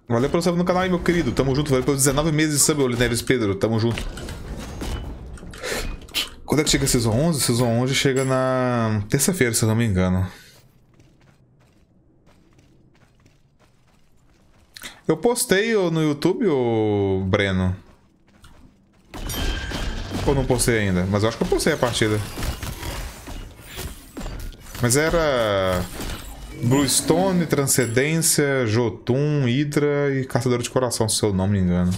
Valeu pelo sub no canal aí, meu querido. Tamo junto. Valeu pelos 19 meses de sub, Olineres Pedro. Tamo junto. Quando é que chega a Season 11? Season 11 chega na terça-feira, se eu não me engano. Eu postei no YouTube, ô Breno? Ou não postei ainda? Mas eu acho que eu postei a partida. Mas era... Bluestone, Transcendência, Jotun, Hydra e Caçador de Coração, se eu não me engano.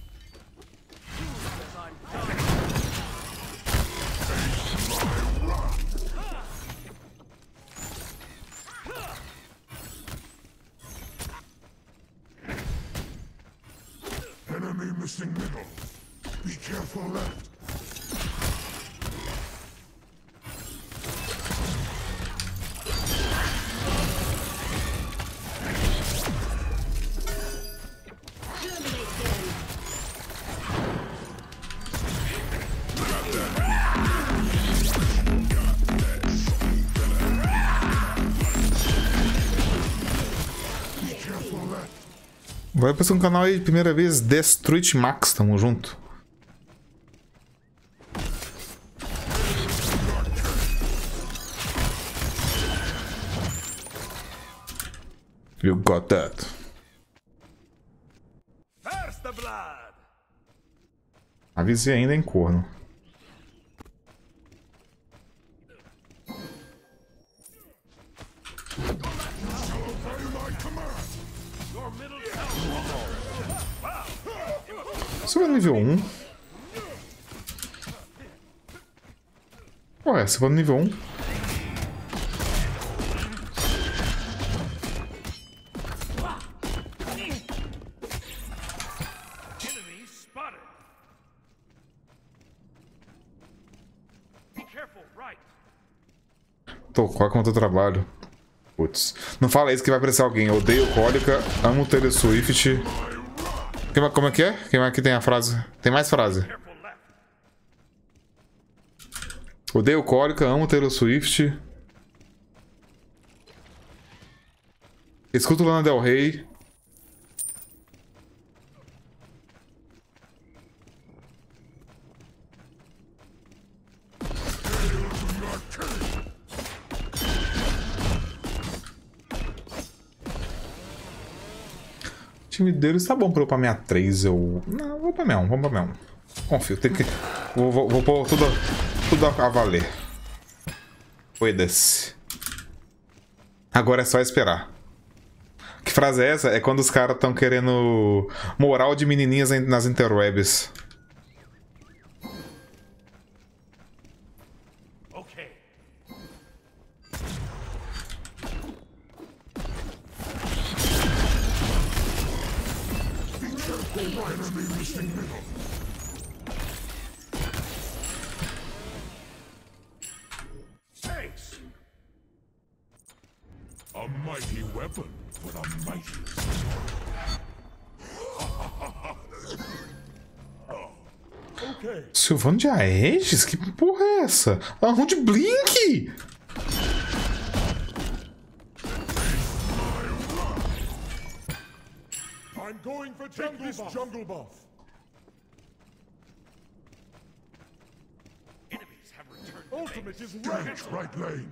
Enemy missing middle. Be careful left. Vai pra um canal aí, primeira vez, Destruit Max, tamo junto. You got that. Avisei ainda em corno. Você vai no nível 1? Ué, você vai no nível 1? Tô, qual é o teu trabalho? Putz. Não fala isso que vai aparecer alguém. Eu odeio cólica, amo Taylor Swift. Como é que é? Quem aqui tem a frase? Tem mais frase. Odeio cólica, amo Taylor Swift. Escuto Lana Del Rey. O time deles tá bom pra eu upar minha 3. Eu... Não, vou pra minha 1, vamos pra minha 1. Confio, tem que... Vou pôr tudo a valer. Foda-se. Agora é só esperar. Que frase é essa? É quando os caras estão querendo moral de menininhas nas interwebs. A mighty weapon for the mighty. Silvano de Aegis? Que porra é essa? Arrum de Blink! I'm going for jungle buff. Enemies have returned. Ultimate is right lane.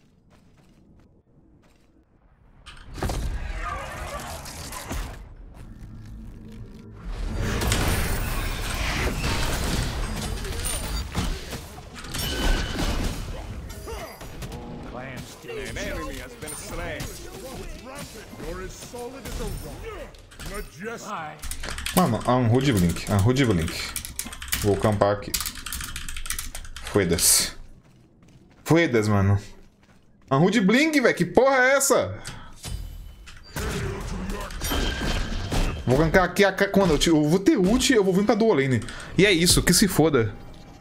An enemy has been slain. You're as solid as a rock. Majestic. Mano, Arrum de Blink. Arrum de Blink. Vou campar aqui. Foda-se. Foda-se, mano. Arrum de Blink, velho. Que porra é essa? Vou gankar aqui quando eu vou ter ult, eu vou vir pra dual lane. E é isso, que se foda.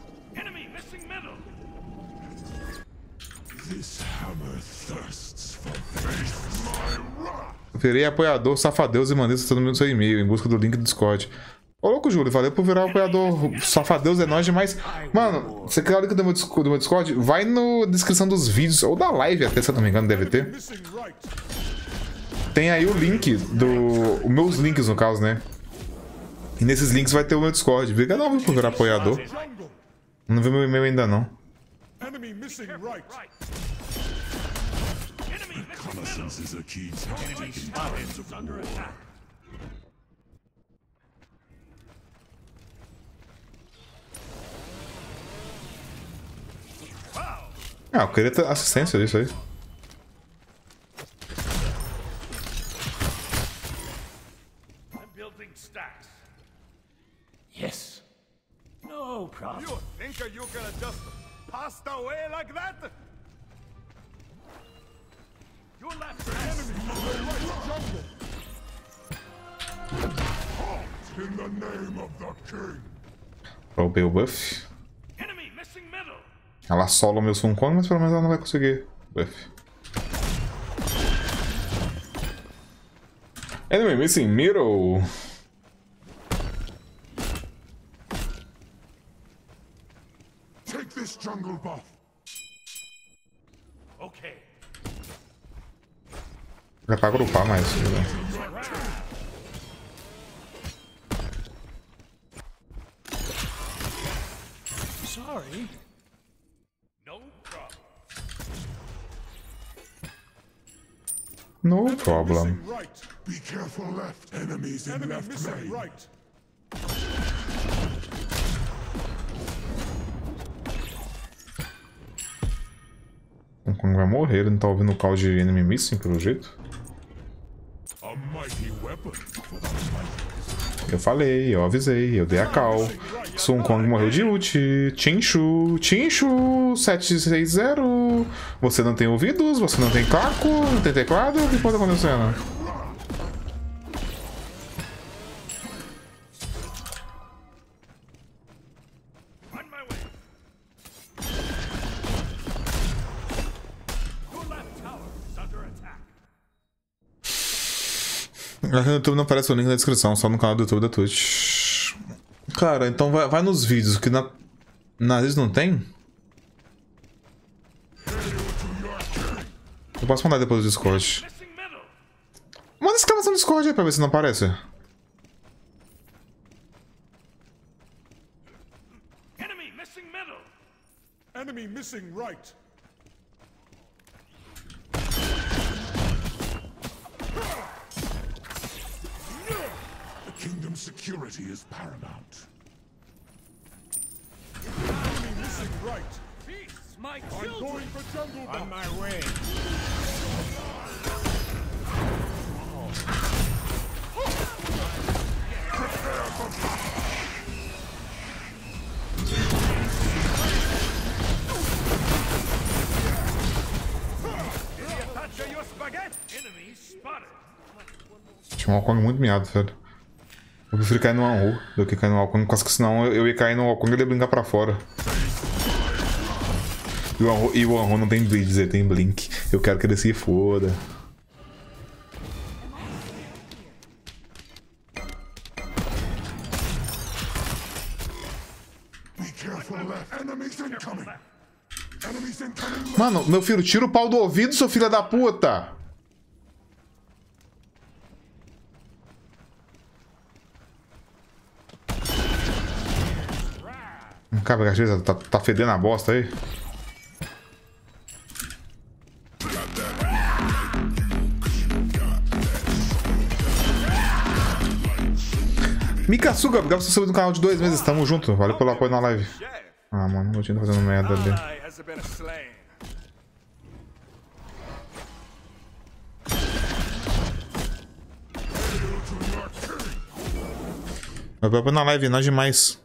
Virei apoiador Safadeus e mandei todo mundo seu e-mail em busca do link do Discord. Ô louco, Júlio, valeu por virar apoiador. Safadeus é nóis demais. Mano, você quer o link do meu Discord? Vai na descrição dos vídeos, ou da live até, se eu não me engano, deve ter. tem aí o link do... Os meus links, no caso, né? E nesses links vai ter o meu Discord. Obrigadão por virar apoiador. Não vi meu e-mail ainda, não. Enemy missing right. Reconnaissance is a key tactic in times of war. Ah, eu queria ter assistência disso aí. Yes. No problem. You think you can just pass away like that? You left enemy In the name of the king. Roubei o buff. enemy missing middle. Ela sola o meu Sun Kong, mas pelo menos ela não vai conseguir buff. Enemy missing middle. Take this jungle buff. Okay. Já pra agrupar mais. Sorry. No problem. No problem. Missing right. Be careful left. Enemies in left Missing lane. right. O Kong vai morrer, ele não tá ouvindo o call de enemy missing, pelo jeito. A mighty weapon for the mighty. Eu falei, eu avisei, eu dei a call. Sun Kong morreu de ult. Tinshu, 760. Você não tem ouvidos? Você não tem caco? Não tem teclado? O que pode estar acontecendo? On my way. Your left tower is under attack. Aqui no YouTube não aparece o link na descrição, só no canal do YouTube da Twitch. Cara, então vai nos vídeos, que na lista não tem? Eu posso mandar depois do Discord. Missing middle. Manda exclamação no Discord aí pra ver se não aparece. Enemy missing middle. Enemy missing right. The kingdom's security is paramount. Enemy missing right. Peace, my children. Going for jungle buff. On my way. Did you touch your spaghetti? Enemy spotted. Tinha um Alkong muito miado, velho. Eu prefiro cair no Anhu do que cair no Alkong, porque senão eu ia cair no Alkong e ele ia brincar pra fora. E o Anhu não tem Blitz, ele tem Blink. Eu quero que ele se foda. Be careful left. Enemies incoming. Enemies incoming. Mano, meu filho, tira o pau do ouvido, seu filho da puta! Cara, tá fedendo a bosta aí. Mikasuga, obrigado por você subir no canal de 2 meses. Tamo junto. Valeu pelo apoio na live. Ah, mano, o time tá fazendo merda ali. Ally has been slain. Meu apoio na live, nós demais.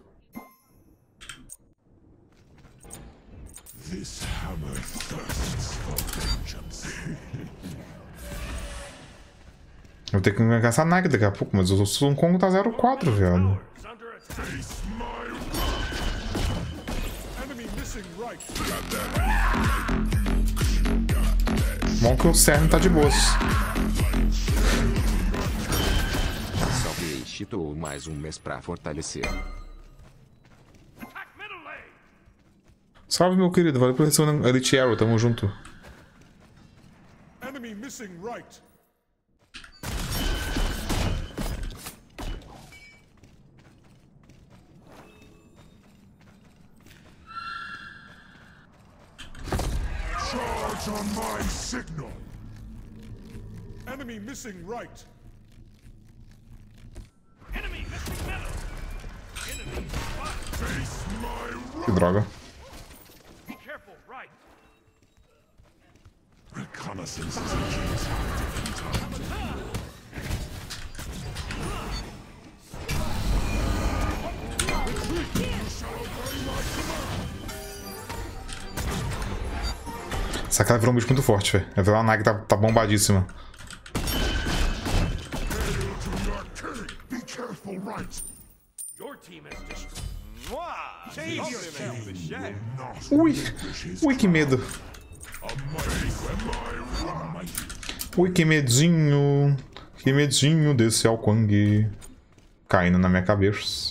This hammer thirsts for vengeance. Eu vou ter que ganhar essa Nike daqui a pouco, mas o Sun Kong tá 0-4, velho. Is under attack. Enemy missing right. Bom que o Cern tá de boas. Salve Cheeto mais um mês pra fortalecer. Attack middle lane. Salve, meu querido. Valeu por receber Elite Arrow. Tamo junto. Enemy missing right. Charge on my signal. Enemy missing right. Enemy missing middle. Enemy spotted. Face my Que droga. Be careful, right. reconnaissance is a king's heart. Essa cara virou um bicho muito forte, velho. A Nag tá bombadíssima. Be careful, right? Your team has destroyed. Save yourself the shed. Ui! Ui, que medo. Ui, que medinho. Que medinho desse Alquang. Caindo na minha cabeça.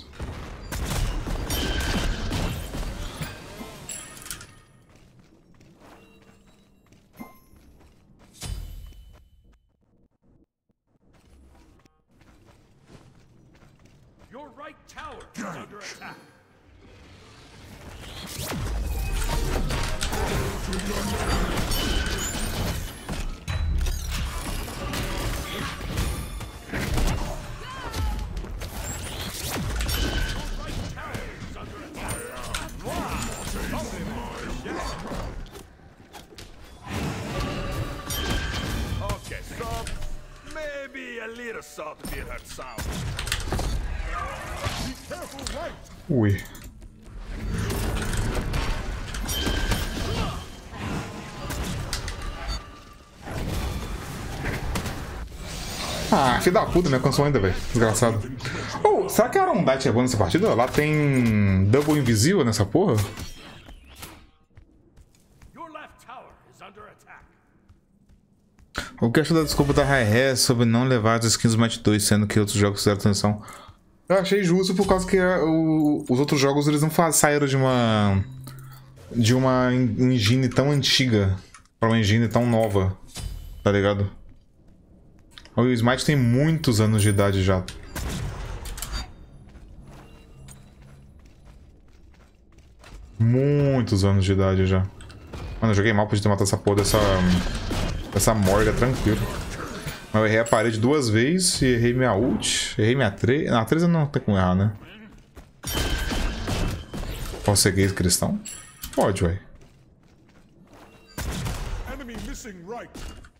Your right tower is under attack. Okay, salt. Maybe a little salt to be hurt sound. Be careful, right? Ui. Ah, filho da puta, me alcançou ainda, velho. Desgraçado. Oh, será que a Arondite é boa nessa partida? Lá tem Double Invisível nessa porra? Your left tower is under attack. O que achou da desculpa da Hi-Hat sobre não levar as skins do Match 2, sendo que outros jogos fizeram atenção? Eu achei justo por causa que os outros jogos eles não saíram de uma engine tão antiga para uma engine tão nova, tá ligado? O Smite tem muitos anos de idade já. Muitos anos de idade já. Mano, eu joguei mal, podia ter matado essa porra dessa Morga tranquilo. Mas eu errei a parede 2 vezes e errei minha ult. Errei minha 3. Não, a 3 eu não tenho como errar, né? Posso seguir esse cristão? Pode, ué. Enemy missing right.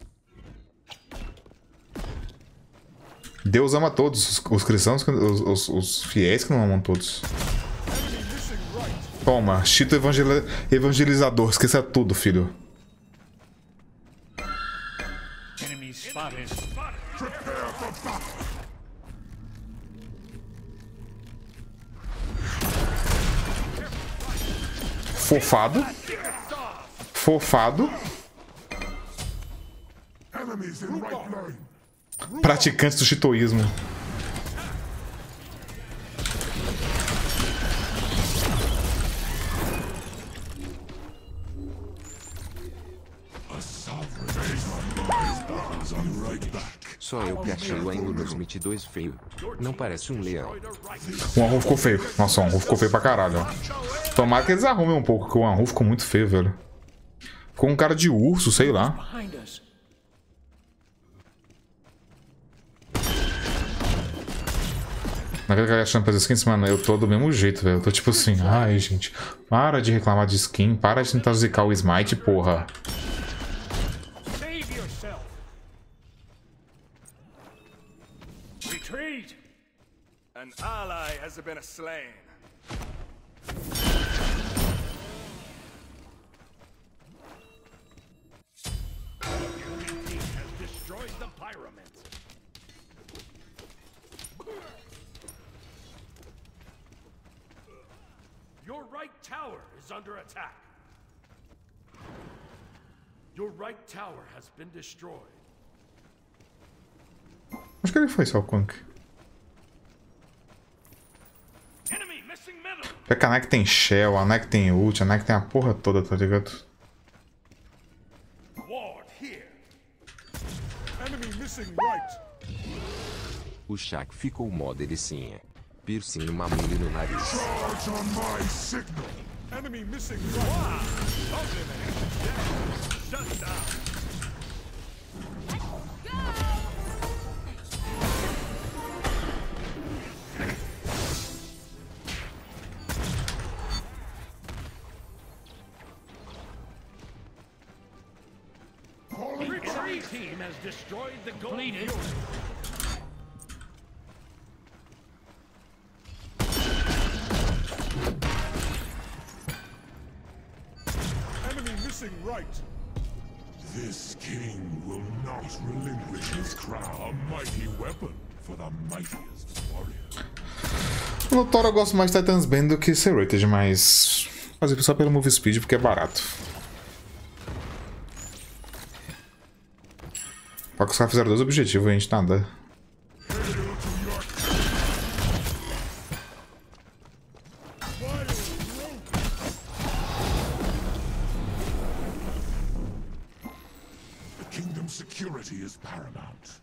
Deus ama todos. Os cristãos, os fiéis que não amam todos. Toma, Chito evangelizador. Esqueça tudo, filho. Enemy spotted. Prepare for battle. Fofado. Fofado. Enemies in right lane. Praticantes do chitoísmo. A sovereign is on my battles on right back. Só eu que achei o ângulo do Smite 2 feio. Não parece um leão. O Anru ficou feio. Nossa, o Anru ficou feio pra caralho. Ó. Tomara que eles arrumem um pouco, porque o Anru ficou muito feio, velho. Ficou um cara de urso, sei lá. Behind us. Naquele cara achando pra skins, mano, eu tô do mesmo jeito, velho. Eu tô tipo assim, ai, gente, para de reclamar de skin, para de tentar zicar o Smite, porra. Save yourself. Retreat. An ally has been slain. Your team has destroyed the pyramid. Your right tower is under attack. Your right tower has been destroyed. Acho que ele foi só o Quank. Enemy missing middle. É que a Nike tem Shell, a Nike tem ult, a Nike tem a porra toda, tá ligado? Ward here. Enemy missing right. O Shaq ficou mó delicinha. Piercing no mamilo no nariz. Charge on my signal. Enemy missing right. Shut down. Retreat team has destroyed the gold unit. Enemy missing right. This king will not relinquish his crown. A mighty weapon for the mightiest warrior. No Thor eu gosto mais de Titan's Bane do que Serrated, mas fazer só pelo Move Speed porque é barato. Só que os caras fizeram 2 objetivos, a gente nada. The kingdom's security is paramount.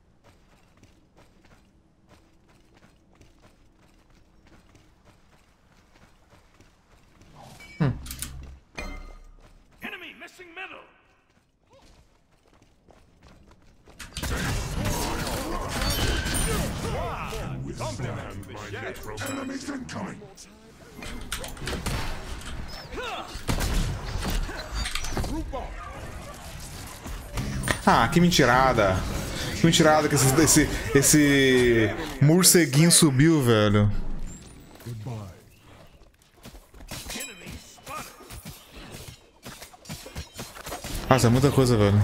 Enemy missing middle. Withstand my necromancy. Enemies incoming. Ah, que mentirada. Que mentirada que esse morceguinho subiu, velho. Enemy spotted. Nossa, é muita coisa, velho.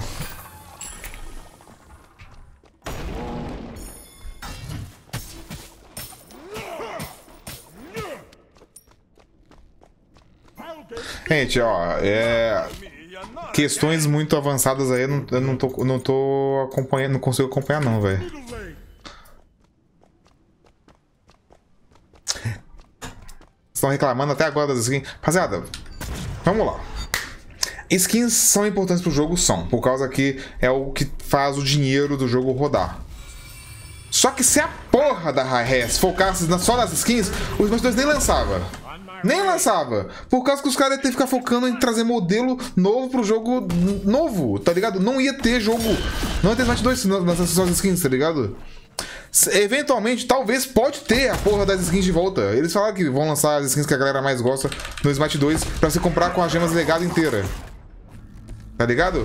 Gente, ó, questões muito avançadas aí, eu não tô acompanhando, não consigo acompanhar não, velho. Middle lane. Estão reclamando até agora das skins. Rapaziada, vamos lá. Skins são importantes pro jogo, são, por causa que é o que faz o dinheiro do jogo rodar. Só que se a porra da Hi-Res focasse só nas skins, os Smash 2 nem lançava. Nem lançava. Por causa que os caras iam ter que ficar focando em trazer modelo novo pro jogo novo, tá ligado? Não ia ter jogo. Não ia ter Smash 2 nas suas skins, tá ligado? Eventualmente, talvez pode ter a porra das skins de volta. Eles falaram que vão lançar as skins que a galera mais gosta no Smash 2 pra você comprar com as gemas legado inteira. Tá ligado?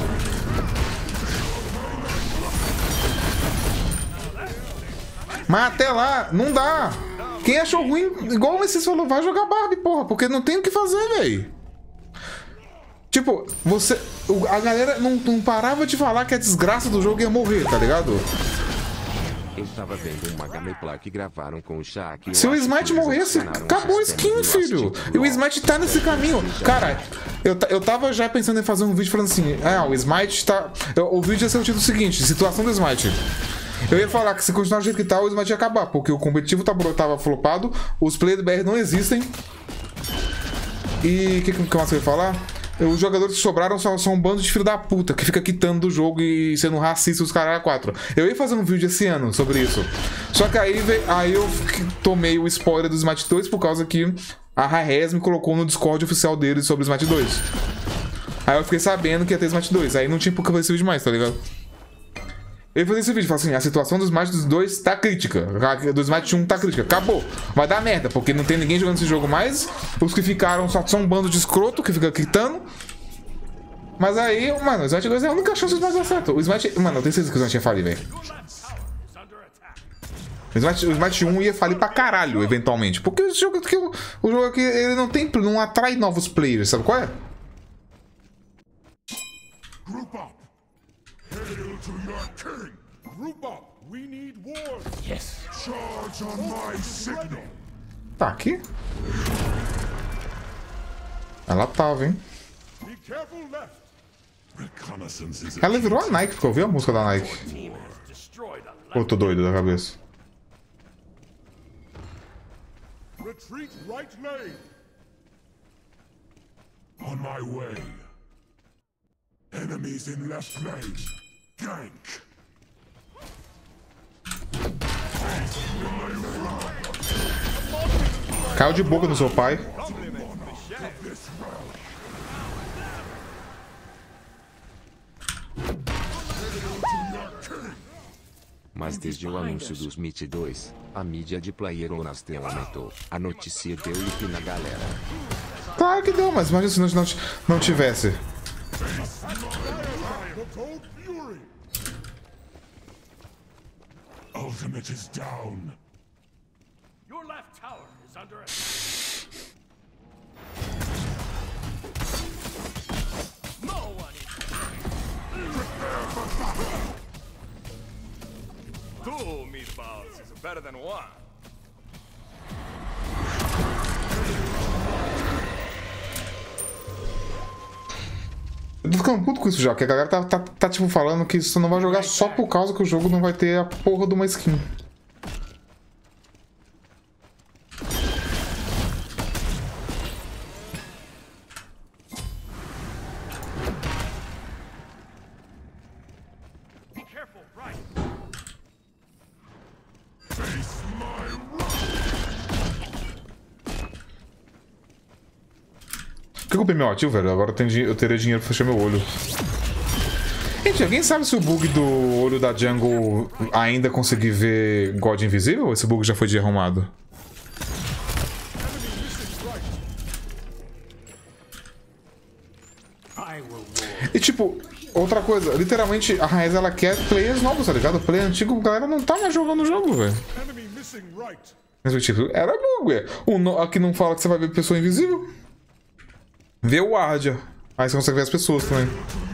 Mas até lá, não dá. Quem achou ruim, igual o Messias falou, vai jogar Barbie, porra, porque não tem o que fazer, velho. Tipo, a galera não parava de falar que a desgraça do jogo ia morrer, tá ligado? Eu tava vendo uma gameplay que gravaram com o Shaq. Se o Smite morresse, acabou a skin, filho. E o Smite tá nesse caminho. Cara, eu tava já pensando em fazer um vídeo falando assim, o Smite tá... O vídeo ia ser o título seguinte, situação do Smite. Eu ia falar que se continuar do jeito que tá, o Smite ia acabar, porque o competitivo tava flopado, os players do BR não existem. E o que mais eu ia falar? Os jogadores que sobraram são um bando de filho da puta que fica quitando do jogo e sendo racista os caras 4. Eu ia fazer um vídeo esse ano sobre isso. Só que aí eu tomei o spoiler do Smite 2 por causa que a Hi-Res me colocou no Discord oficial deles sobre o Smite 2. Aí eu fiquei sabendo que ia ter Smite 2. Aí não tinha por que fazer esse vídeo mais, tá ligado? Eu ia fazer esse vídeo, falar assim, a situação do Smite 2 tá crítica. A do Smite 1 tá crítica. Acabou. Vai dar merda, porque não tem ninguém jogando esse jogo mais. Os que ficaram só são um bando de escroto que fica quitando. Mas aí, mano, o Smite 2 é a única chance de dar certo. O Smite... Mano, eu tenho certeza que o Smite ia falir, velho. O Smite 1 ia falir pra caralho, eventualmente. Porque o jogo aqui, ele não atrai novos players, sabe qual é? Group up. Hail to your king. Group up. We need war. Yes. Charge on my signal. Tá aqui. Ela tava, hein? Be careful left. Reconnaissance is Ela virou a Nike, porque eu vi a música da Nike. Team has destroyed a Ou eu tô doido da cabeça. retreat right lane. on my way. Enemies in left lane. Gank. Caiu de boca no seu pai. this realm. Mas desde o anúncio dos Meet 2, a mídia de PlayerUnknown's Tale aumentou. A notícia deu up na galera. Claro que deu, mas imagina se não tivesse. Ultimate is down. Your left tower is under attack. No one is. Two meatballs is better than one. Eu tô ficando puto com isso já, que a galera tá tipo falando que você não vai jogar só por causa que o jogo não vai ter a porra de uma skin. Be careful, right? Por que eu comprei meu ativo, velho? Agora eu teria dinheiro pra fechar meu olho. Gente, alguém sabe se o bug do olho da Jungle ainda conseguir ver God invisível? Ou esse bug já foi desarrumado? E tipo, outra coisa, literalmente a Raiz ela quer players novos, tá ligado? O player antigo, a galera não tá mais jogando o jogo, velho. Mas tipo, era bug, velho. Aqui não fala que você vai ver pessoa invisível. Vê o Ardia. Aí você consegue ver as pessoas também.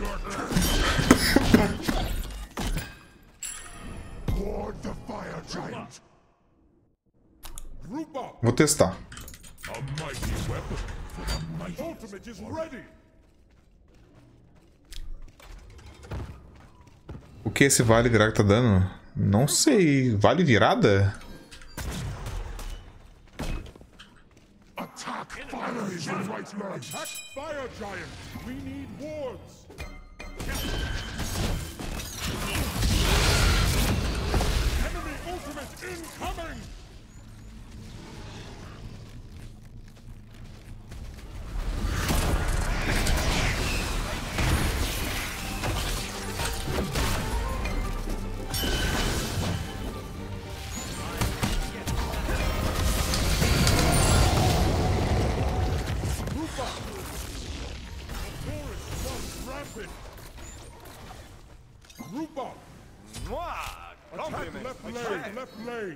Vou testar. O que esse vale virada tá dando? Não sei. Vale virada? Attack fire is the right leg. Attack fire giant. We need wards. Enemy ultimate incoming. Group up. Attack left leg. Left leg.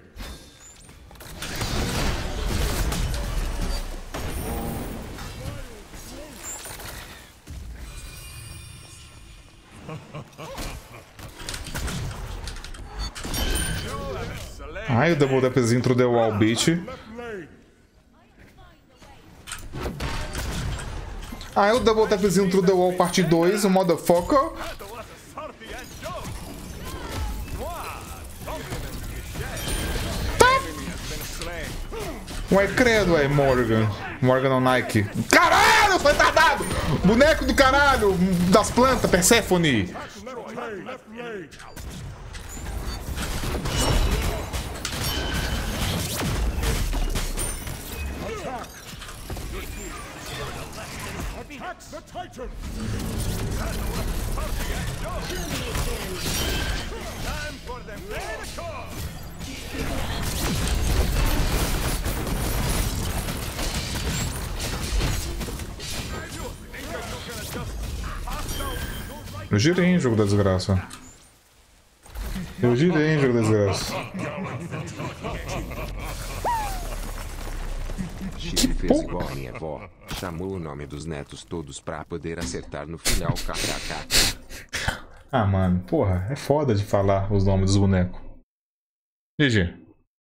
Ai, o double dapzinho through the wall, bitch. Ai, o double dapzinho through the wall, parte 2, o motherfucker. Ué, credo, ué, Morgan. Morgan não, Nike. Caralho, foi retardado! Boneco do caralho, das plantas, Persephone. Attack the Titan. Time for them to Eu girei em jogo da desgraça. Eu girei em jogo da desgraça. Chile fez igual a minha avó. Chamou o nome dos netos todos pra poder acertar no final, kkk. Ah, mano, porra, é foda de falar os nomes dos bonecos. GG.